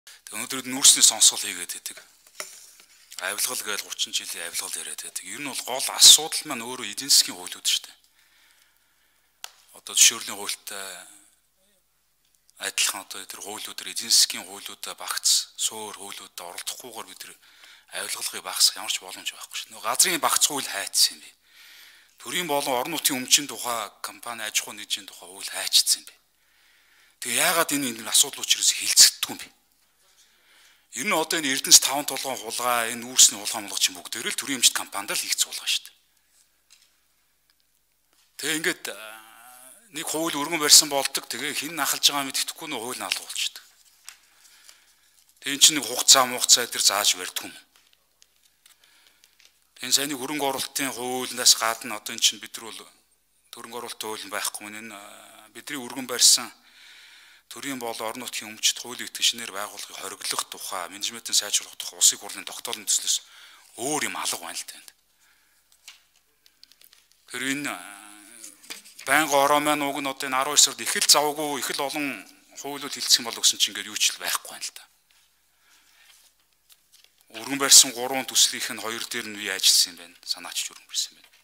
Өнөөдөр нүүрсний сонсгол хийгээд байдаг. Авилгал гээл 30 жилийн авилгал яриад байдаг. Ер нь бол гол асуудал маань өөрөө эдийн засгийн хуулиуд шүү дээ. Одоо зөвшөөрлийн хуультай адилхан одоо тэр хуулиудаар эдийн засгийн хуулиудаа багц, суур хуулиудаа оролцохгүйгээр бид тэр авилгалгыг багасгах ямар ч боломж байхгүй шүү. Нөгөө газрын багц хууль хайцсан юм бэ. Төрийн болон орон нутгийн өмчийн тухай, компани аж ахуйн нэгжийн тухай хууль хайчсан юм бэ. Тэгээ яагаад энэ асуудал учраас хилцэгдэхгүй юм бэ? Ер нь одоо энэ Эрдэнэс 5 толгойн хулгай, энэ нүүрсний хулгай болгоч бүгдээр л төрийн эмчит компанид л хийгдсэн хулгай шүү дээ. Тэгээ ингээд нэг хууль өргөн барьсан болдог. Тэгээ хин нахалж байгаа мэддэхгүй нөө хууль наалга болчихдог. Тэгээ эн чинь нэг хугацаа дээр зааж барьдаг юм. Энэ сайн нэг хөрөнгө оруулалтын хуулиас гадна одоо эн чинь бид нар бол хөрөнгө оруулалтын хууль байхгүй энэ бидний өргөн барьсан төрийн бол орон нутгийн өмчит хуулийн итгэжнэр байгууллагыг хориглох тухай, менежментийн сайжруулах тухай улсын хурлын тогтоолын төслөөс өөр юм алга байна л танд. Тэр энэ байнга ороо маань уг нь одоо энэ 12 сард их л завгүй, их л олон хуулиуд хилцэх юм бол гэсэн чинь ингээд юу ч л байхгүй байна л да. Өргөн барьсан 3 төслийнх нь 2 дээр нь бий ажилласан юм байна. Санаач өргөн барьсан байна.